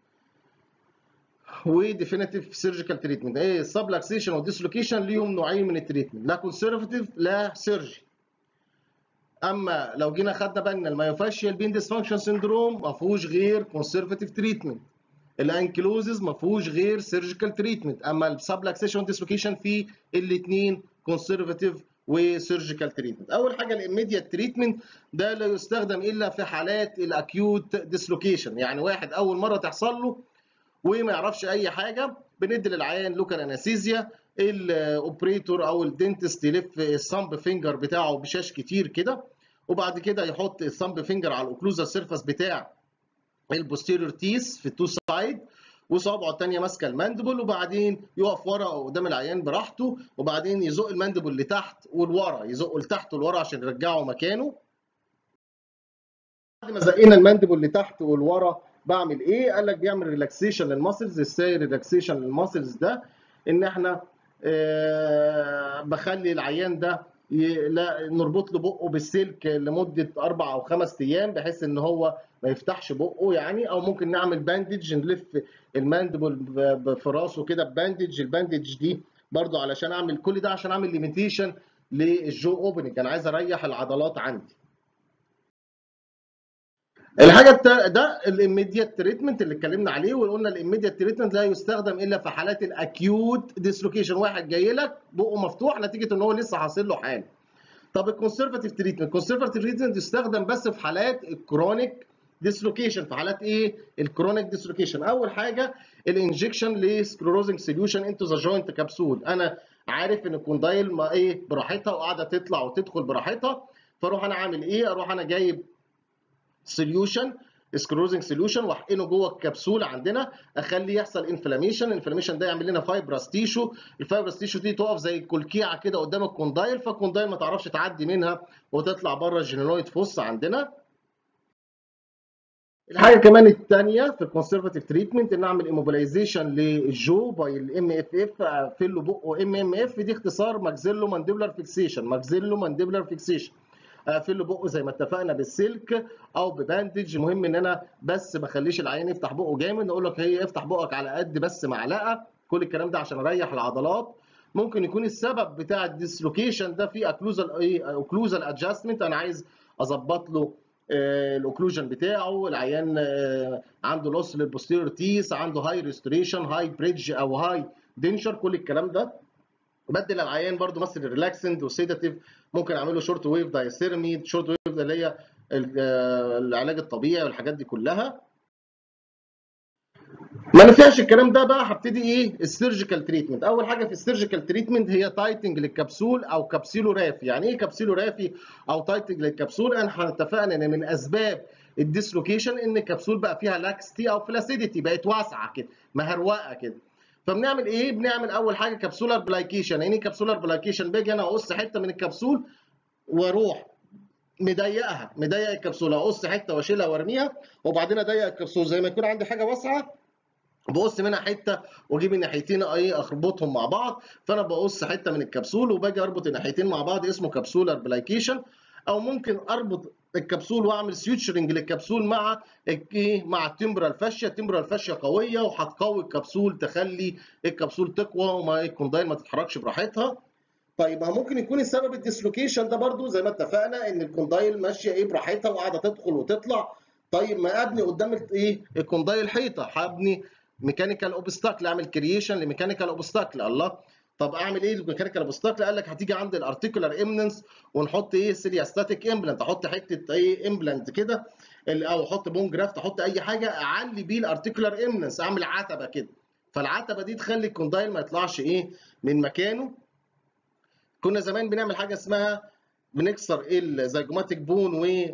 [SPEAKER 1] وديفينيتيف سيرجيكال تريتمنت. ايه السبلاكسيشن والديسلوكيشن ليهم نوعين من التريتمنت، لا كونسرفتيف لا سيرجي. اما لو جينا خدنا بقى ان المايوفاشيال بين ديسفانكشن سندروم ما فيهوش غير كونسرفتيف تريتمنت، الانكلوزز ما فيهوش غير سيرجيكال تريتمنت، اما السبلاكسيشن والديسلوكيشن في الاثنين كونسرفتيف وسيرجيكال تريتمنت. اول حاجه الاميديات تريتمنت، ده لا يستخدم الا في حالات الاكيوت ديسلوكيشن، يعني واحد اول مره تحصل له وما يعرفش اي حاجه، بندي للعيان لوكال انستيزيا، الاوبريتور او الدنتست يلف الصامب فينجر بتاعه بشاش كتير كده، وبعد كده يحط الصامب فينجر على الاوكلوزال سيرفاس بتاع البوستيريور تيس في التو سايد، وصابعه الثانيه ماسكه الماندبل، وبعدين يقف ورا او قدام العيان براحته، وبعدين يزق الماندبل لتحت ولورا، يزقه لتحت ولورا عشان يرجعه مكانه. بعد ما زقينا الماندبل لتحت ولورا بعمل ايه؟ قال لك بيعمل ريلاكسيشن للماسلز. ازاي ريلاكسيشن للماسلز ده؟ ان احنا آه بخلي العيان ده لا نربط له بقه بالسلك لمده اربع او خمس ايام بحيث ان هو ما يفتحش بقه يعني، او ممكن نعمل باندج نلف الماندبل في راسه كده بباندج. الباندج دي برضو علشان اعمل كل ده عشان اعمل ليميتيشن للجو اوبننج، انا عايز اريح العضلات عندي. الحاجه التا... ده الاميديات تريتمنت اللي اتكلمنا عليه، وقلنا الاميديات تريتمنت لا يستخدم الا في حالات الاكيوت ديسلوكيشن، واحد جاي لك بقه مفتوح نتيجه ان هو لسه حاصل له حاله. طب الكونسرفاتيف تريتمنت، الكونسرفاتيف تريتمنت يستخدم بس في حالات الكرونيك ديسلوكيشن. في حالات ايه الكرونيك ديسلوكيشن؟ اول حاجه الانجكشن لسكلروزنج سوليوشن انتو ذا جوينت كبسول. انا عارف ان الكوندايل ما ايه براحتها وقاعده تطلع وتدخل براحتها، فاروح انا عامل ايه؟ اروح انا جايب سوليوشن سكلروزنج سوليوشن واحقنه جوه الكبسول عندنا، اخليه يحصل انفلاميشن. الانفلاميشن ده يعمل لنا فايبرس تيشو، الفايبرس تيشو دي تقف زي الكلكيعه كده قدام الكوندايل، فالكوندايل ما تعرفش تعدي منها وتطلع بره الجينويد فوس عندنا. الحاجه كمان الثانيه في الكونسرفاتيف تريتمنت ان اعمل ايموبيلايزيشن للجو باي الام اف اف، اقفل له بقه ام ام اف، دي اختصار ماكسيلو مانديبولار فيكسيشن، ماكسيلو مانديبولار فيكسيشن. اقفل له بقه زي ما اتفقنا بالسلك او بباندج. المهم ان انا بس ما اخليش العيان يفتح بقه جامد، اقول لك هي افتح بقك على قد بس معلقه، كل الكلام ده عشان اريح العضلات. ممكن يكون السبب بتاع الديسلوكيشن ده في اوكلوزال ايه اوكلوزال ادجستمنت، انا عايز اظبط له الاوكلوجن بتاعه. العيان عنده لوس للبوستيريور تيس، عنده هاي ريستوريشن، هاي بريدج او هاي دينشر، كل الكلام ده. بدل العيان برضو مثل الريلاكسنت والسيداتيف، ممكن اعمل له شورت ويف دايسيرمي. شورت ويف ده اللي هي العلاج الطبيعي والحاجات دي كلها. ما نفعش الكلام ده بقى هبتدي ايه السيرجيكال تريتمنت. اول حاجه في السيرجيكال تريتمنت هي تايتنج للكبسول او كبسيلو رافي. يعني ايه كبسيلو رافي او تايتنج للكبسول؟ احنا اتفقنا ان من اسباب الديسلوكيشن ان الكبسول بقى فيها لاكستي او فلاسيديتي، بقت واسعه كده مهروقه كده. فبنعمل ايه؟ بنعمل اول حاجه كبسولار بلايكيشن. يعني ايه كبسولار بلايكيشن؟ باجي انا اقص حته من الكبسول واروح مضيقها، مضيق الكبسوله، اقص حته واشيلها وارميها، وبعدين اضيق الكبسول زي ما يكون عندي حاجه واسعه، بقص منها حته واجيب الناحيتين ايه اربطهم مع بعض. فانا بقص حته من الكبسول وباجي اربط الناحيتين مع بعض، اسمه كبسولار بلايكيشن. او ممكن اربط الكبسول واعمل سيوتشرنج للكبسول مع ايه مع التمبرال فاشيا. التمبرال فاشيا قويه وهتقوي الكبسول، تخلي الكبسول تقوى وما الكوندايل ما تتحركش براحتها. طيب ممكن يكون السبب الديسلوكيشن ده برضو زي ما اتفقنا ان الكوندايل ماشيه ايه براحتها وقاعده تدخل وتطلع. طيب ما ابني قدام ايه الكوندايل حيطه، هبني ميكانيكال اوبستاكل، اعمل كرييشن لميكانيكال اوبستاكل. الله، طب اعمل ايه الميكانيكال اوبستاكل؟ قال لك هتيجي عند الارتيكولار امننس ونحط ايه سيلياستاتيك امبلانت، احط حته ايه امبلانت كده، او احط بون جرافت، احط اي حاجه اعلي بيه الارتيكولار امننس، اعمل عتبه كده. فالعتبه دي تخلي الكوندايل ما يطلعش ايه من مكانه. كنا زمان بنعمل حاجه اسمها بنكسر الزيجوماتيك بون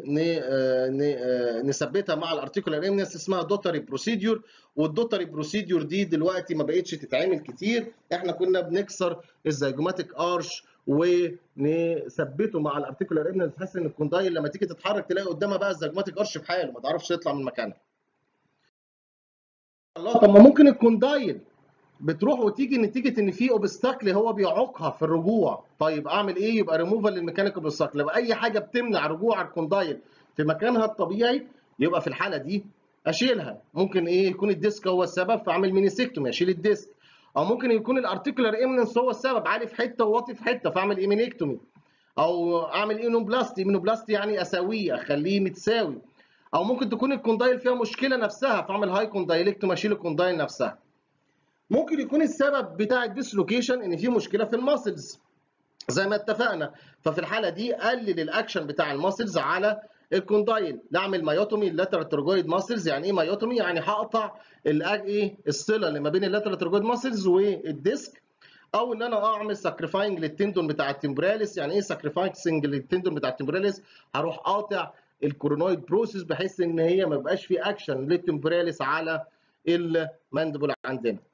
[SPEAKER 1] ونثبتها مع الارتيكولار امنس، اسمها دوتري بروسيديور. والدوتري بروسيديور دي دلوقتي ما بقتش تتعمل كتير. احنا كنا بنكسر الزيجوماتيك ارش ونثبته مع الارتيكولار امنس بحيث ان الكوندايل لما تيجي تتحرك تلاقي قدامها بقى الزيجوماتيك ارش بحاله، ما تعرفش تطلع من مكانها. الله، طب ما ممكن الكوندايل بتروح وتيجي نتيجه ان في اوبستاكل هو بيعوقها في الرجوع. طيب اعمل ايه؟ يبقى ريموفال للميكانيكال اوبستاكل. يبقى اي حاجه بتمنع رجوع الكوندايل في مكانها الطبيعي يبقى في الحاله دي اشيلها. ممكن ايه يكون الديسك هو السبب فاعمل مينيسكتومي، اشيل الديسك. او ممكن يكون الارتيكولار امننس هو السبب، عالي في حته وواطي في حته، فاعمل ايمينيكتومي. او اعمل اينوبلاستي، ايمينوبلاستي يعني اساويه، اخليه متساوي. او ممكن تكون الكوندايل فيها مشكله نفسها فاعمل هاي كوندايلكتومي، اشيل الكوندايل نفسها. ممكن يكون السبب بتاع الديسلوكيشن ان في مشكله في الماسلز زي ما اتفقنا، ففي الحاله دي قلل الاكشن بتاع الماسلز على الكوندايل نعمل مايوتومي اللاترال تروجويد ماسلز. يعني ايه مايوتومي؟ يعني هقطع ايه الصله اللي ما بين اللاترال تروجويد ماسلز والديسك. او ان انا اعمل ساكريفاينج للتندون بتاع التمبراليس. يعني ايه ساكريفاينج للتندون بتاع التمبراليس؟ هروح قاطع الكورونويد بروسيس بحيث ان هي ما يبقاش في اكشن للتمبراليس على الماندبل عندنا.